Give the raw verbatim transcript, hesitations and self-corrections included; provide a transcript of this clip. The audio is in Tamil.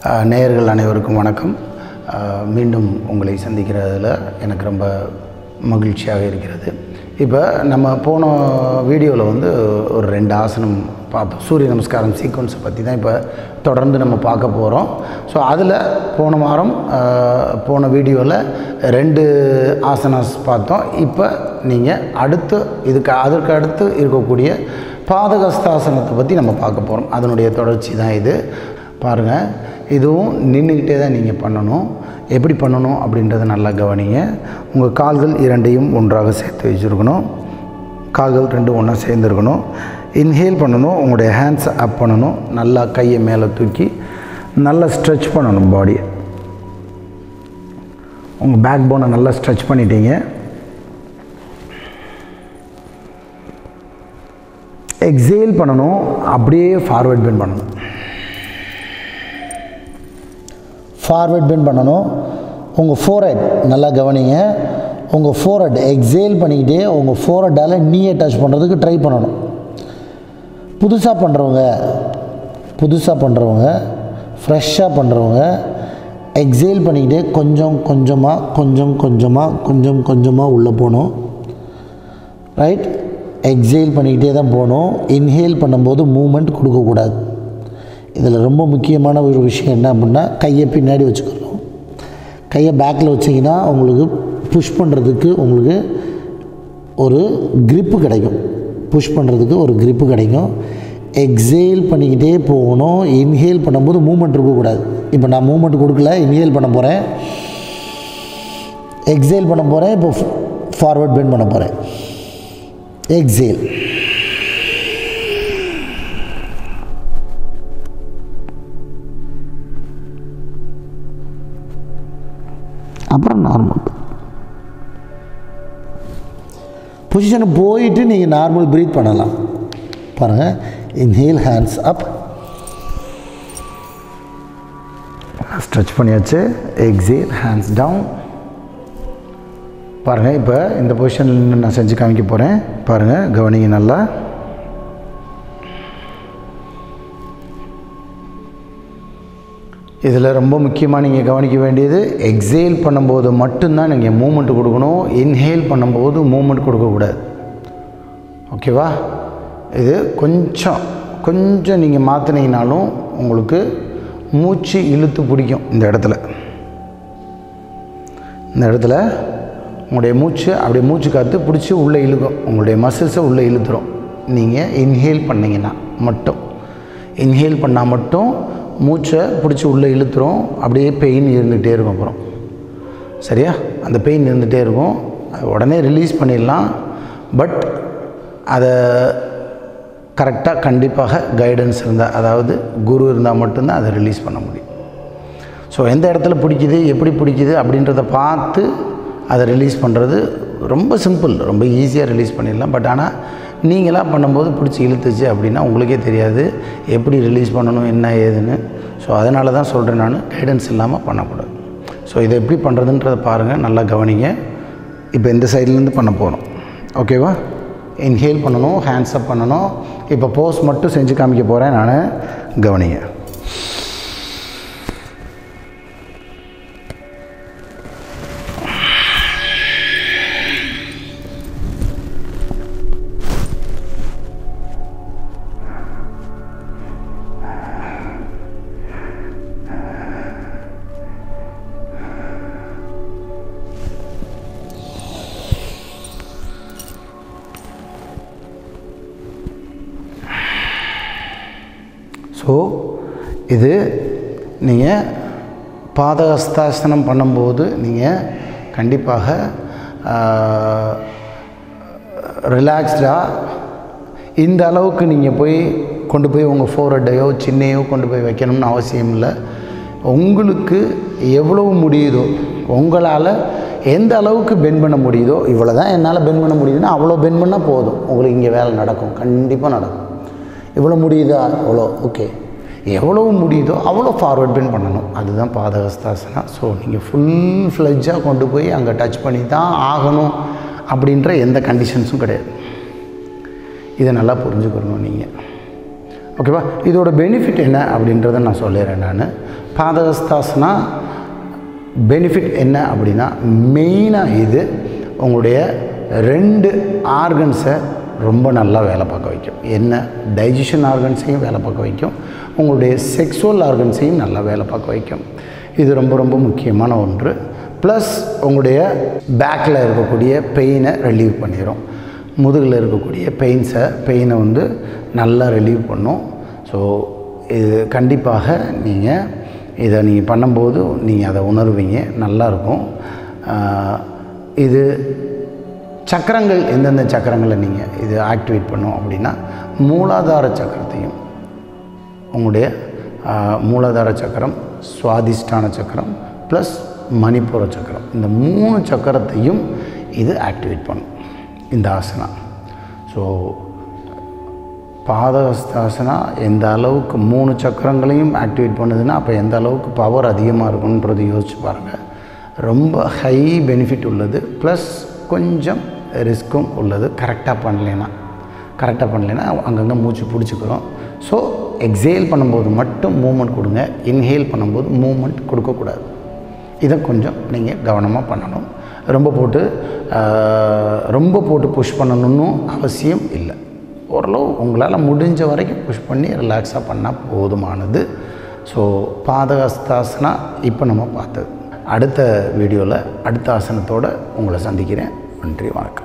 நேயர்கள் அனைவருக்கும் வணக்கம். மீண்டும் உங்களை சந்திக்கிறதுல எனக்கு ரொம்ப மகிழ்ச்சியாக இருக்கிறது. இப்போ நம்ம போன வீடியோவில் வந்து ஒரு ரெண்டு ஆசனம் பார்த்தோம். சூரிய நமஸ்காரம் சீக்வன்ஸை பற்றி தான் இப்போ தொடர்ந்து நம்ம பார்க்க போகிறோம். ஸோ அதில் போன வாரம் போன வீடியோவில் ரெண்டு ஆசனாஸ் பார்த்தோம். இப்போ நீங்கள் அடுத்து இதுக்கு அதற்கு அடுத்து இருக்கக்கூடிய பாதகஸ்தாசனத்தை பற்றி நம்ம பார்க்க போகிறோம். அதனுடைய தொடர்ச்சி தான் இது. பாருங்கள், இதுவும் நின்றுக்கிட்டே தான் நீங்கள் பண்ணணும். எப்படி பண்ணணும் அப்படின்றத நல்லா கவனிங்க. உங்கள் கால்கள் இரண்டையும் ஒன்றாக சேர்த்து வச்சுருக்கணும். கால்கள் ரெண்டும் ஒன்றா சேர்ந்துருக்கணும். இன்ஹேல் பண்ணணும். உங்களுடைய ஹேண்ட்ஸை அப் பண்ணணும். நல்லா கையை மேலே தூக்கி நல்லா ஸ்ட்ரெச் பண்ணணும் பாடியை. உங்கள் பேக் போனை நல்லா ஸ்ட்ரெச் பண்ணிட்டீங்க. எக்ஸேல் பண்ணணும். அப்படியே ஃபார்வர்ட் பெண்ட் பண்ணணும். ஃபார்வர்ட் பெண்ட் பண்ணணும். உங்கள் ஃபோர்ஹெட் நல்லா கவனிங்க. உங்கள் ஃபோர்ஹெட் எக்ஸேல் பண்ணிக்கிட்டே உங்கள் ஃபோர்ஹெட்டால் நீயை டச் பண்ணுறதுக்கு ட்ரை பண்ணணும். புதுசாக பண்ணுறவங்க புதுசாக பண்ணுறவங்க ஃப்ரெஷ்ஷாக பண்ணுறவங்க எக்ஸேல் பண்ணிக்கிட்டே கொஞ்சம் கொஞ்சமாக கொஞ்சம் கொஞ்சமாக கொஞ்சம் கொஞ்சமாக உள்ளே போகணும். ரைட்? எக்ஸேல் பண்ணிக்கிட்டே தான் போகணும். இன்ஹேல் பண்ணும்போது மூமெண்ட் கொடுக்கக்கூடாது. இதில் ரொம்ப முக்கியமான ஒரு விஷயம் என்ன அப்படின்னா, கையை பின்னாடி வச்சுக்கணும். கையை பேக்கில் வச்சிங்கன்னா உங்களுக்கு புஷ் பண்ணுறதுக்கு உங்களுக்கு ஒரு க்ரிப்பு கிடைக்கும். புஷ் பண்ணுறதுக்கு ஒரு க்ரிப்பு கிடைக்கும். எக்ஸேல் பண்ணிக்கிட்டே போகணும். இன்ஹேல் பண்ணும்போது மூமெண்ட் இருக்கக்கூடாது. இப்போ நான் மூமெண்ட் கொடுக்கல, இன்ஹேல் பண்ண போகிறேன், எக்ஸேல் பண்ண போகிறேன். இப்போ ஃபார்வர்ட் பெண்ட் பண்ண போகிறேன். எக்ஸேல். அப்புறம் நார்மல் பொசிஷனை போயிட்டு நீங்கள் நார்மல் ப்ரீத் பண்ணலாம். பாருங்கள், இன்ஹேல், ஹேண்ட்ஸ் அப், ஸ்ட்ரெச் பண்ணியாச்சு. Exhale, hands down. பாருங்கள், இப்போ இந்த பொசிஷனில் நான் செஞ்சு காமிக்க போகிறேன். பாருங்கள், கவனிங்க நல்லா. இதில் ரொம்ப முக்கியமாக நீங்கள் கவனிக்க வேண்டியது, எக்ஸேல் பண்ணும்போது மட்டும்தான் நீங்கள் மூமெண்ட் கொடுக்கணும். இன்ஹேல் பண்ணும்போது மூமெண்ட் கொடுக்கக்கூடாது. ஓகேவா? இது கொஞ்சம் கொஞ்சம் நீங்கள் மாற்றினீங்கனாலும் உங்களுக்கு மூச்சு இழுத்து பிடிக்கும். இந்த இடத்துல இந்த இடத்துல உங்களுடைய மூச்சு அப்படியே மூச்சு காற்று பிடிச்சி உள்ளே இழுக்கும். உங்களுடைய மசில்ஸை உள்ளே இழுத்துரும். நீங்கள் இன்ஹேல் பண்ணிங்கன்னா மட்டும் இன்ஹேல் பண்ணால் மட்டும் மூச்சை பிடிச்சி உள்ளே இழுத்துரும். அப்படியே பெயின் இருந்துகிட்டே இருக்கும். அப்புறம் சரியா? அந்த பெயின் இருந்துகிட்டே இருக்கும். அது உடனே ரிலீஸ் பண்ணிடலாம். பட் அதை கரெக்டாக கண்டிப்பாக கைடன்ஸ் இருந்தால், அதாவது குரு இருந்தால் மட்டும்தான் அதை ரிலீஸ் பண்ண முடியும். ஸோ எந்த இடத்துல பிடிக்குது, எப்படி பிடிக்குது அப்படின்றத பார்த்து அதை ரிலீஸ் பண்ணுறது ரொம்ப சிம்பிள். ரொம்ப ஈஸியாக ரிலீஸ் பண்ணிடலாம். பட் ஆனால் நீங்களாக பண்ணும்போது பிடிச்சி இழுத்துச்சு அப்படின்னா உங்களுக்கே தெரியாது எப்படி ரிலீஸ் பண்ணணும் என்ன ஏதுன்னு. ஸோ அதனால தான் சொல்கிறேன், நான் கைடன்ஸ் இல்லாமல் பண்ணக்கூடாது. ஸோ இதை எப்படி பண்ணுறதுன்றதை பாருங்கள், நல்லா கவனிங்க. இப்போ இந்த சைட்லேருந்து பண்ண போகிறோம். ஓகேவா? இன்ஹேல் பண்ணணும், ஹேண்ட்ஸ் அப் பண்ணணும். இப்போ போஸ் மட்டும் செஞ்சு காமிக்க போகிறேன் நான், கவனிங்க. ஸோ இது நீங்கள் பாதகஸ்தாசனம் பண்ணும்போது நீங்கள் கண்டிப்பாக ரிலாக்ஸ்டாக இந்த அளவுக்கு நீங்கள் போய் கொண்டு போய் உங்கள் ஃபோர்ஹெட்டையோ சின்னையோ கொண்டு போய் வைக்கணும்னு அவசியம் இல்லை. உங்களுக்கு எவ்வளவு முடியுதோ, உங்களால் எந்த அளவுக்கு பெண்ட் பண்ண முடியுதோ, இவ்வளோ தான் என்னால் பெண்ட் பண்ண முடியுதுன்னா அவ்வளோ பெண்ட் பண்ணால் போதும். உங்களுக்கு இங்கே வேலை நடக்கும், கண்டிப்பாக நடக்கும். இவ்வளோ முடியுதா, அவ்வளோ ஓகே. எவ்வளோ முடியுதோ அவ்வளோ ஃபார்வர்ட் பெண்ட் பண்ணணும். அதுதான் பாதகஸ்தாசனா. ஸோ நீங்கள் ஃபுல் ஃப்ளெஜ்ஜாக கொண்டு போய் அங்கே டச் பண்ணி தான் ஆகணும் அப்படின்ற எந்த கண்டிஷன்ஸும் கிடையாது. இதை நல்லா புரிஞ்சுக்கணும் நீங்கள். ஓகேவா? இதோட பெனிஃபிட் என்ன அப்படின்றத நான் சொல்லிடுறேன். நான் பாதஹஸ்தாசனா பெனிஃபிட் என்ன அப்படின்னா மெயினாக இது உங்களுடைய ரெண்டு ஆர்கன்ஸை ரொம்ப நல்லா வேலை பார்க்க வைக்கும். என்ன டைஜஷன் ஆர்கன்ஸையும் வேலை பார்க்க வைக்கும், உங்களுடைய செக்ஸுவல் ஆர்கன்ஸையும் நல்லா வேலை பார்க்க வைக்கும். இது ரொம்ப ரொம்ப முக்கியமான ஒன்று. ப்ளஸ் உங்களுடைய பேக்கில் இருக்கக்கூடிய பெயினை ரிலீவ் பண்ணிடும், முதுகில் இருக்கக்கூடிய பெயின்ஸை பெயினை வந்து நல்லா ரிலீவ் பண்ணும். ஸோ இது கண்டிப்பாக நீங்கள் இதை நீங்கள் பண்ணும்போது நீங்கள் அதை உணர்வீங்க, நல்லாயிருக்கும். இது சக்கரங்கள் எந்தெந்த சக்கரங்களை நீங்கள் இது ஆக்டிவேட் பண்ணும் அப்படின்னா மூலாதார சக்கரத்தையும், உங்களுடைய மூலாதார சக்கரம், சுவாதிஷ்டான சக்கரம் ப்ளஸ் மணிப்புர சக்கரம், இந்த மூணு சக்கரத்தையும் இது ஆக்டிவேட் பண்ணும் இந்த ஆசனா. ஸோ பாதஹஸ்தாசனா எந்த அளவுக்கு மூணு சக்கரங்களையும் ஆக்டிவேட் பண்ணுதுன்னா அப்போ எந்த அளவுக்கு பவர் அதிகமாக இருக்குன்றது யோசிச்சு பாருங்கள். ரொம்ப ஹை பெனிஃபிட் உள்ளது, ப்ளஸ் கொஞ்சம் ரிஸ்க்கும் உள்ளது. கரெக்டாக பண்ணலைன்னா கரெக்டாக பண்ணலைன்னா அங்கங்கே மூச்சு பிடிச்சிக்கிறோம். ஸோ எக்ஸேல் பண்ணும்போது மட்டும் மூமெண்ட் கொடுங்க, இன்ஹேல் பண்ணும்போது மூமெண்ட் கொடுக்கக்கூடாது. இதை கொஞ்சம் நீங்கள் கவனமாக பண்ணணும். ரொம்ப போட்டு ரொம்ப போட்டு புஷ் பண்ணணும்னு அவசியம் இல்லை. ஓரளவு உங்களால் முடிஞ்ச வரைக்கும் புஷ் பண்ணி ரிலாக்ஸாக பண்ணால் போதுமானது. ஸோ பாதஹஸ்தாசனா இப்போ நம்ம பார்த்தது. அடுத்த வீடியோவில் அடுத்த ஆசனத்தோடு உங்களை சந்திக்கிறேன். நன்றி, வணக்கம்.